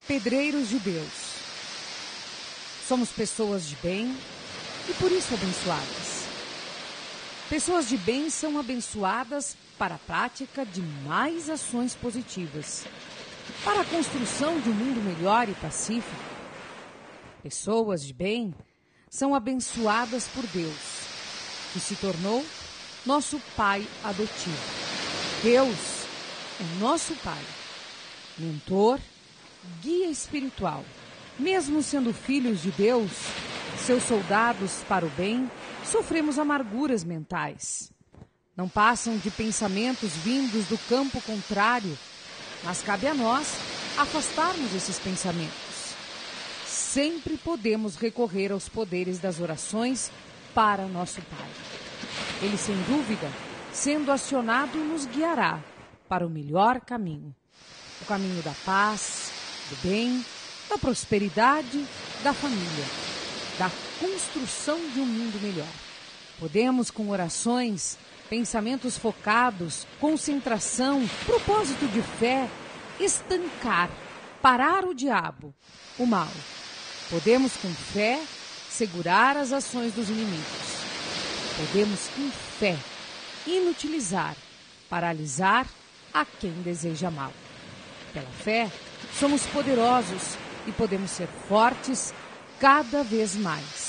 pedreiros de Deus. Somos pessoas de bem e por isso abençoadas. Pessoas de bem são abençoadas para a prática de mais ações positivas, para a construção de um mundo melhor e pacífico. Pessoas de bem são abençoadas por Deus, que se tornou nosso Pai adotivo. Deus é nosso Pai, mentor, guia espiritual. Mesmo sendo filhos de Deus, seus soldados para o bem, sofremos amarguras mentais. Não passam de pensamentos vindos do campo contrário, mas cabe a nós afastarmos esses pensamentos. Sempre podemos recorrer aos poderes das orações para nosso Pai. Ele, sem dúvida, sendo acionado, nos guiará para o melhor caminho. O caminho da paz, do bem, da prosperidade, da família, da construção de um mundo melhor. Podemos, com orações, pensamentos focados, concentração, propósito de fé, estancar, parar o diabo, o mal. Podemos, com fé, segurar as ações dos inimigos. Podemos, com fé, inutilizar, paralisar a quem deseja mal. Pela fé, somos poderosos e podemos ser fortes cada vez mais.